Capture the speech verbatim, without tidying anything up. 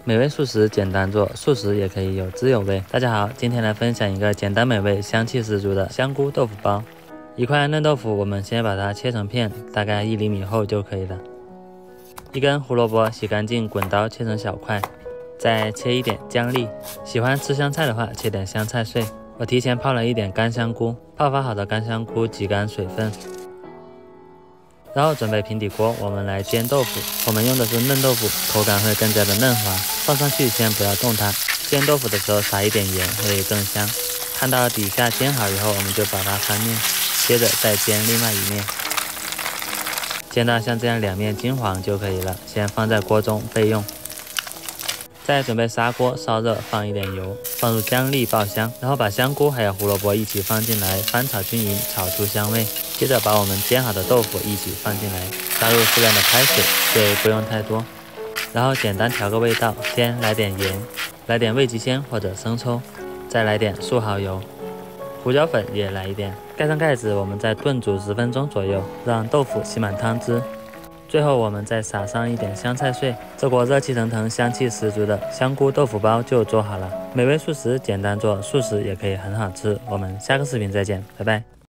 美味素食简单做，素食也可以有滋有味。大家好，今天来分享一个简单美味、香气十足的香菇豆腐包。一块嫩豆腐，我们先把它切成片，大概一厘米厚就可以了。一根胡萝卜洗干净，滚刀切成小块，再切一点姜粒。喜欢吃香菜的话，切点香菜碎。我提前泡了一点干香菇，泡发好的干香菇挤干水分。然后准备平底锅，我们来煎豆腐。我们用的是嫩豆腐，口感会更加的嫩滑。放上去先不要动它，煎豆腐的时候撒一点盐会更香。看到底下煎好以后，我们就把它翻面，接着再煎另外一面，煎到像这样两面金黄就可以了。先放在锅中备用。再准备砂锅，烧热，放一点油，放入姜粒爆香，然后把香菇还有胡萝卜一起放进来，翻炒均匀，炒出香味。接着把我们煎好的豆腐一起放进来，加入适量的开水，水不用太多，然后简单调个味道，先来点盐，来点味极鲜或者生抽，再来点素蚝油，胡椒粉也来一点，盖上盖子，我们再炖煮十分钟左右，让豆腐吸满汤汁。最后我们再撒上一点香菜碎，这锅热气腾腾、香气十足的香菇豆腐包就做好了。美味素食简单做，素食也可以很好吃。我们下个视频再见，拜拜。